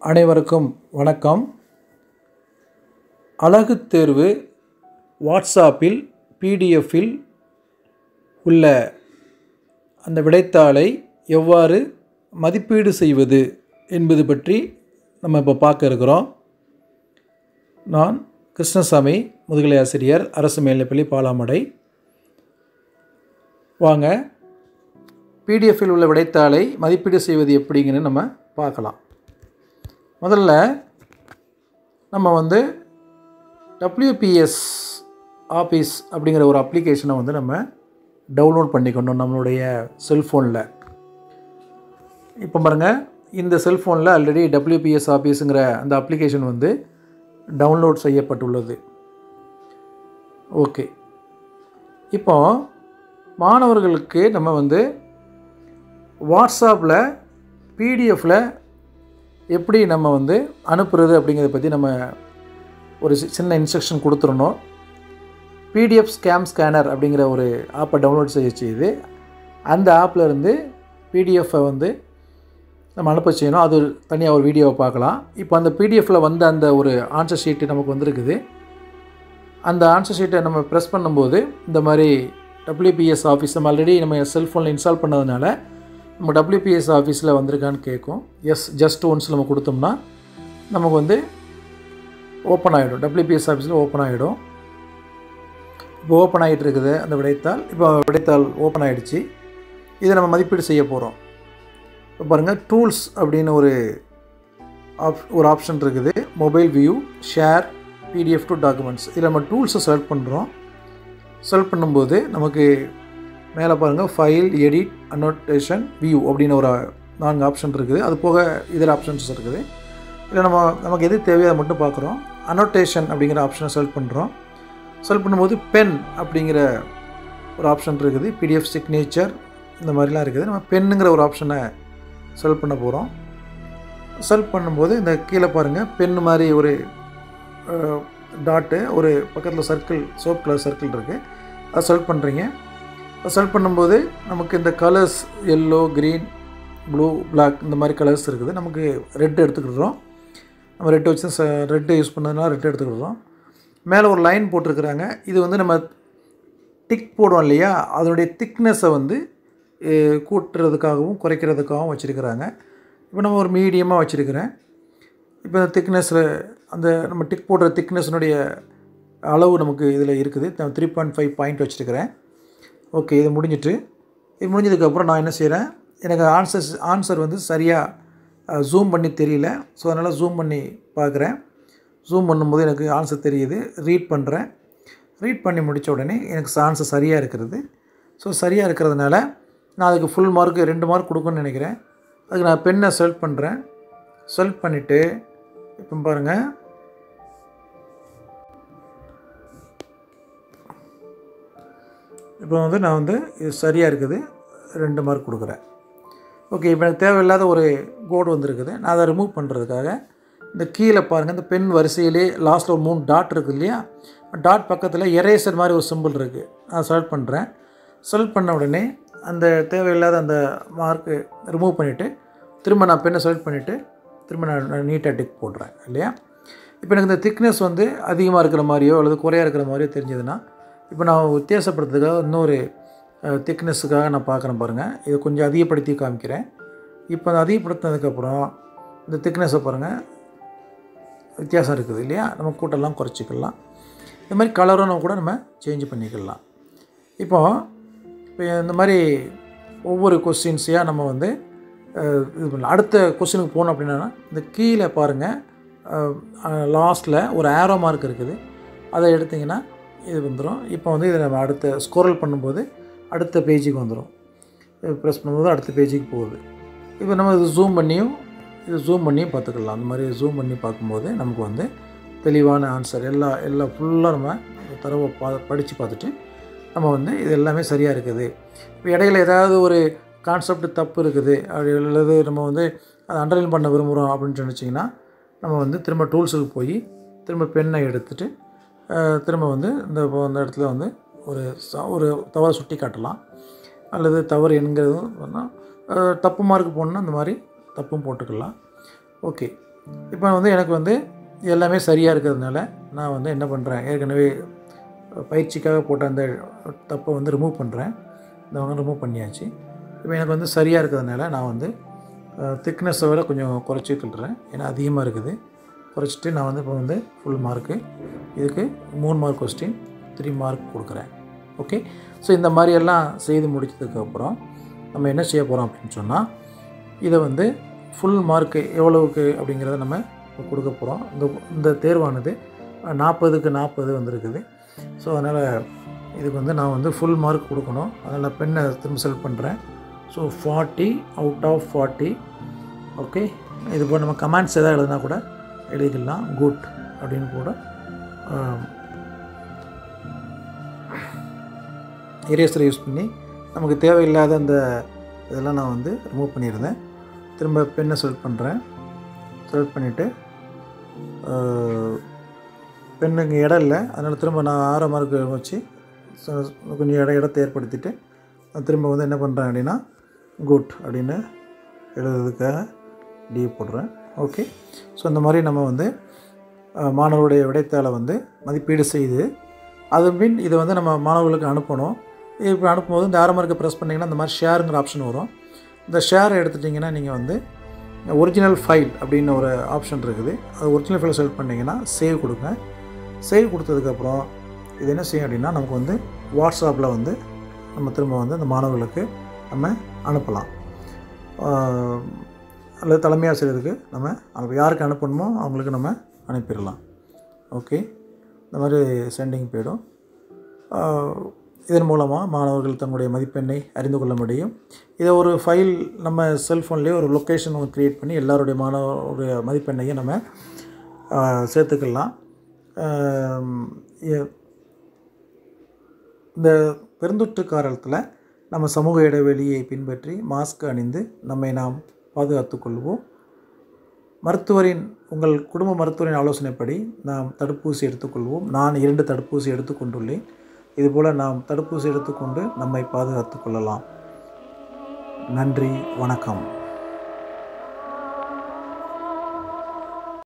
அனைவருக்கும் வணக்கம். அழகு தேர்வு வாட்ஸ்ஆப்பில் பிடிஎஃப்பில் உள்ள அந்த விடைத்தாளை எவ்வாறு மதிப்பீடு செய்வது என்பது பற்றி நம்ம இப்போ பார்க்க இருக்கிறோம். நான் கிருஷ்ணசாமி, முதுகலை ஆசிரியர், அரசு மேல்நிலைப்பள்ளி பாலாமடை. வாங்க பிடிஎஃப்பில் உள்ள விடைத்தாளை மதிப்பீடு செய்வது எப்படிங்கன்னு நம்ம பார்க்கலாம். முதல்ல நம்ம WPS ஆஃபீஸ் அப்படிங்கிற ஒரு அப்ளிகேஷனை நம்ம டவுன்லோட் பண்ணிக்கணும் நம்மளுடைய செல்ஃபோனில். இப்போ பாருங்கள், இந்த செல்ஃபோனில் ஆல்ரெடி WPS ஆஃபீஸுங்கிற அந்த அப்ளிகேஷன் டவுன்லோட் செய்யப்பட்டுள்ளது. ஓகே, இப்போ மாணவர்களுக்கு நம்ம வாட்ஸ்ஆப்பில் பிடிஎஃப்பில் எப்படி நம்ம அனுப்புறது அப்படிங்கிறத பற்றி நம்ம ஒரு சின்ன இன்ஸ்ட்ரக்ஷன் கொடுத்துடணும். பிடிஎஃப் ஸ்கேனர் அப்படிங்கிற ஒரு ஆப்பை டவுன்லோட் செய்து அந்த ஆப்பில் இருந்து பிடிஎஃப்பை நம்ம அனுப்ப செய்யணும். அது தனியாக ஒரு வீடியோவை பார்க்கலாம். இப்போ அந்த பிடிஎஃப்பில் அந்த ஒரு ஆன்சர் ஷீட்டு நமக்கு வந்திருக்குது. அந்த ஆன்சர் ஷீட்டை நம்ம ப்ரெஸ் பண்ணும்போது இந்த மாதிரி WPS ஆஃபீஸ் நம்ம ஆல்ரெடி நம்ம செல்ஃபோனில் இன்ஸ்டால் பண்ணதுனால நம்ம WPS ஆஃபீஸில் வந்திருக்கான்னு கேட்கும். எஸ், ஜஸ்ட் ஒன்ஸ் நம்ம கொடுத்தோம்னா நமக்கு ஓப்பன் ஆகிடும். WPS ஆஃபீஸில் ஓப்பன் ஆகிடும். இப்போ ஓப்பன் ஆகிட்டு இருக்குது அந்த விடைத்தாள். இப்போ விடைத்தாள் ஓப்பன் ஆகிடுச்சு. இதை நம்ம மதிப்பீடு செய்ய போகிறோம். இப்போ பாருங்கள், டூல்ஸ் அப்படின்னு ஒரு ஆப்ஷன் இருக்குது. Mobile view, share, PDF to documents. இதில் நம்ம டூல்ஸை செலக்ட் பண்ணுறோம். செலக்ட் பண்ணும்போது நமக்கு மேலே பாருங்கள், ஃபைல், எடிட், அனோட்டேஷன், வியூ அப்படின்னு ஒரு 4 ஆப்ஷன் இருக்குது. அது போக இதர ஆப்ஷன்ஸ் இருக்குது. இதில் நமக்கு எது தேவையோ அதை மட்டும் பார்க்குறோம். அனோட்டேஷன் அப்படிங்கிற ஆப்ஷனை செலக்ட் பண்ணுறோம். செலக்ட் பண்ணும்போது பென் அப்படிங்கிற ஒரு ஆப்ஷன் இருக்குது. PDF சிக்னேச்சர் இந்த மாதிரிலாம் இருக்குது. நம்ம பென்னுங்கிற ஒரு ஆப்ஷனை செலக்ட் பண்ண போகிறோம். செலக்ட் பண்ணும்போது இந்த கீழே பாருங்கள், பென்னு மாதிரி ஒரு டாட்டு, ஒரு பக்கத்தில் சர்க்கிள், சோப் கலர் சர்க்கிள் இருக்குது. அதை செலக்ட் பண்ணுறீங்க. செலக்ட் பண்ணும்போது நமக்கு இந்த colours yellow, green, blue, black இந்த மாதிரி கலர்ஸ் இருக்குது. நமக்கு ரெட் எடுத்துக்கிடுறோம். நம்ம ரெட் வச்சு ரெட்டு யூஸ் பண்ணதுனால ரெட் எடுத்துக்கிடுறோம். மேலே ஒரு லைன் போட்டிருக்கிறாங்க. இது நம்ம டிக் போடுவோம் இல்லையா, அதனுடைய திக்னஸை கூட்டுறதுக்காகவும் குறைக்கிறதுக்காகவும் வச்சுருக்கிறாங்க. இப்போ நம்ம ஒரு மீடியமாக வச்சுருக்கிறேன். இப்போ இந்த திக்னஸில் அந்த நம்ம டிக் போடுற திக்னஸ்னுடைய அளவு நமக்கு இதில் இருக்குது. 3.5 பாயிண்ட் வச்சுருக்கிறேன். ஓகே, இது முடிஞ்சதுக்கப்புறம் நான் என்ன செய்கிறேன், எனக்கு ஆன்சர் சரியாக ஜூம் பண்ணி தெரியல. ஸோ அதனால் ஜூம் பண்ணி பார்க்குறேன். ஜூம் பண்ணும்போது எனக்கு ஆன்சர் தெரியுது. ரீட் பண்ணுறேன். ரீட் பண்ணி முடித்த உடனே எனக்கு ஆன்சர் சரியாக இருக்கிறது. ஸோ சரியாக இருக்கிறதுனால நான் அதுக்கு ஃபுல் மார்க்கு 2 மார்க் கொடுக்கணும்னு நினைக்கிறேன். அதுக்கு நான் பென்னை செலக்ட் பண்ணுறேன். செலக்ட் பண்ணிவிட்டு இப்போ பாருங்கள், இப்போ நான் இது சரியாக இருக்குது, 2 மார்க் கொடுக்குறேன். ஓகே, இப்போ எனக்கு தேவையில்லாத ஒரு கோடு வந்திருக்குது. நான் அதை ரிமூவ் பண்ணுறதுக்காக இந்த கீழே பாருங்கள், இந்த பென் வரிசையிலே லாஸ்ட்டில் ஒரு 3 டாட் இருக்குது இல்லையா, டாட் பக்கத்தில் எரேசர் மாதிரி ஒரு சிம்பிள் இருக்குது. நான் செலக்ட் பண்ணுறேன். செலக்ட் பண்ண உடனே அந்த தேவையில்லாத அந்த மார்க்கு ரிமூவ் பண்ணிவிட்டு திரும்ப நான் பெண்ணை செலக்ட் பண்ணிவிட்டு திரும்ப நான் நீட்டாக டிக் போடுறேன் இல்லையா. இப்போ எனக்கு இந்த திக்னஸ் அதிகமாக இருக்கிற மாதிரியோ அல்லது குறையாக இருக்கிற மாதிரியோ தெரிஞ்சதுன்னா, இப்போ நான் வித்தியாசப்படுத்துறதுக்காக இன்னொரு திக்னஸுக்காக நான் பார்க்குறேன் பாருங்கள். இதை கொஞ்சம் அதிகப்படுத்தி காமிக்கிறேன். இப்போ அதை அதிகப்படுத்தினதுக்கப்புறம் இந்த திக்னஸை பாருங்கள், வித்தியாசம் இருக்குது இல்லையா. நம்ம கூட்டெல்லாம் குறைச்சிக்கலாம். இந்த மாதிரி கலரும் கூட நம்ம சேஞ்ச் பண்ணிக்கலாம். இப்போ இந்த மாதிரி ஒவ்வொரு கொஸ்டின்ஸையாக நம்ம இது பண்ணலாம். அடுத்த கொஸ்டினுக்கு போனோம் அப்படின்னா, இந்த கீழே பாருங்கள், லாஸ்ட்டில் ஒரு ஆரோ மார்க் இருக்குது. அதை எடுத்திங்கன்னா இது வந்துடும். இப்போ இதை நம்ம அடுத்த ஸ்க்ரோல் பண்ணும்போது அடுத்த பேஜுக்கு வந்துடும். ப்ரெஸ் பண்ணும்போது அடுத்த பேஜுக்கு போகுது. இப்போ நம்ம இது ஜூம் பண்ணியும் பார்த்துக்கலாம். அந்த மாதிரி ஜூம் பண்ணி பார்க்கும்போது நமக்கு தெளிவான ஆன்சர் எல்லாம் ஃபுல்லாக நம்ம தரவை படித்து பார்த்துட்டு நம்ம இது எல்லாமே சரியாக இருக்குது. இப்போ இடையில ஏதாவது ஒரு கான்செப்ட் தப்பு இருக்குது அப்படி அல்லது நம்ம அதை அண்டர்லைன் பண்ண விரும்புகிறோம் அப்படின்னு நினச்சிங்கன்னா நம்ம திரும்ப டூல்ஸுக்கு போய் திரும்ப பெண்ணை எடுத்துகிட்டு திரும்ப இந்த இடத்துல ஒரு தவறை சுட்டி காட்டலாம். அல்லது தவறு என்கிறதும் சொன்னால் தப்பு மார்க் போடணுன்னா அந்த மாதிரி தப்பும் போட்டுக்கலாம். ஓகே, இப்போ வந்து எனக்கு வந்து எல்லாமே சரியாக இருக்கிறதுனால நான் வந்து என்ன பண்ணுறேன், ஏற்கனவே பயிற்சிக்காக போட்ட அந்த தப்பை வந்து ரிமூவ் பண்ணுறேன். இந்த வந்து ரிமூவ் பண்ணியாச்சு. இப்போ எனக்கு வந்து சரியாக இருக்கிறதுனால நான் வந்து திக்னஸை விட கொஞ்சம் குறைச்சிக்கிட்டுறேன். ஏன்னா அதிகமாக இருக்குது. குறைச்சிட்டு நான் வந்து இப்போ வந்து ஃபுல் மார்க்கு, இதுக்கு 3 மார்க் கொஸ்டின் 3 மார்க் கொடுக்குறேன். ஓகே. ஸோ இந்த மாதிரியெல்லாம் செய்து முடித்ததுக்கப்புறம் நம்ம என்ன செய்ய போகிறோம் அப்படின்னு சொன்னால், இதை வந்து ஃபுல் மார்க்கு எவ்வளவுக்கு அப்படிங்கிறத நம்ம கொடுக்க போகிறோம். இந்த தேர்வானது 40க்கு 40 வந்திருக்குது. ஸோ அதனால் இதுக்கு வந்து நான் வந்து ஃபுல் மார்க் கொடுக்கணும். அதனால் பெண்ணை திரும்ப செலக்ட் பண்ணுறேன். So 40 out of 40. ஓகே. இது போல் நம்ம கமெண்ட்ஸ் எதாவது எழுதுனா கூட எழுதிக்கலாம். குட் அப்படின்னு கூட எரேசரை யூஸ் பண்ணி நமக்கு தேவையில்லாத அந்த இதெல்லாம் நான் வந்து ரிமூவ் பண்ணியிருந்தேன். திரும்ப பெண்ணை செலக்ட் பண்ணுறேன். செலக்ட் பண்ணிவிட்டு பெண்ணுக்கு இடம் இல்லை, அதனால் திரும்ப நான் 6 மார்க்கு வச்சு கொஞ்சம் இடத்தை ஏற்படுத்திட்டு திரும்ப வந்து என்ன பண்ணுறேன் அப்படின்னா குட் அப்படின்னு எழுதுறதுக்காக டி போடுறேன். ஓகே. ஸோ இந்த மாதிரி நம்ம வந்து மாணவருடைய விடைத்தாளை வந்து மதிப்பீடு செய்து அதன் பின் இதை வந்து நம்ம மாணவர்களுக்கு அனுப்பணும். இப்போ அனுப்பும்போது இந்த 6 மார்க்கை ப்ரெஸ் பண்ணிங்கன்னா இந்த மாதிரி ஷேருங்கிற ஆப்ஷன் வரும். இந்த ஷேரை எடுத்துட்டிங்கன்னா நீங்கள் வந்து ஒரிஜினல் ஃபைல் அப்படின்னு ஒரு ஆப்ஷன் இருக்குது. அது ஒரிஜினல் ஃபைலை செலக்ட் பண்ணிங்கன்னா சேவ் கொடுங்க. சேவ் கொடுத்ததுக்கப்புறம் இது என்ன செய்யும் அப்படின்னா நமக்கு வந்து வாட்ஸ்அப்பில் வந்து நம்ம திரும்ப வந்து அந்த மாணவர்களுக்கு நம்ம அனுப்பலாம். அல்லது தலைமை ஆசிரியருக்கு நம்ம யாருக்கு அனுப்பணுமோ அவங்களுக்கு நம்ம அனுப்பிடலாம். ஓகே. இந்த மாதிரி சென்டிங் போயிடும். இதன் மூலமாக மாணவர்கள் தங்களுடைய மதிப்பெண்ணை அறிந்து கொள்ள முடியும். இதை ஒரு ஃபைல் நம்ம செல்ஃபோன்லேயே ஒரு லொக்கேஷன் க்ரியேட் பண்ணி எல்லாருடைய மாணவருடைய மதிப்பெண்ணையும் நம்ம சேர்த்துக்கலாம். இந்த பெருந்தொற்று காலத்தில் நம்ம சமூக இடைவெளியை பின்பற்றி மாஸ்க் அணிந்து நம்மை நாம் பாதுகாத்துக் கொள்வோம். உங்கள் குடும்ப மருத்துவரின் ஆலோசனைப்படி நாம் தடுப்பூசி எடுத்துக்கொள்வோம். நான் 2 தடுப்பூசி எடுத்துக்கொண்டுள்ளேன். இதுபோல் நாம் தடுப்பூசி எடுத்துக்கொண்டு நம்மை பாதுகாத்துக் கொள்ளலாம். நன்றி, வணக்கம்.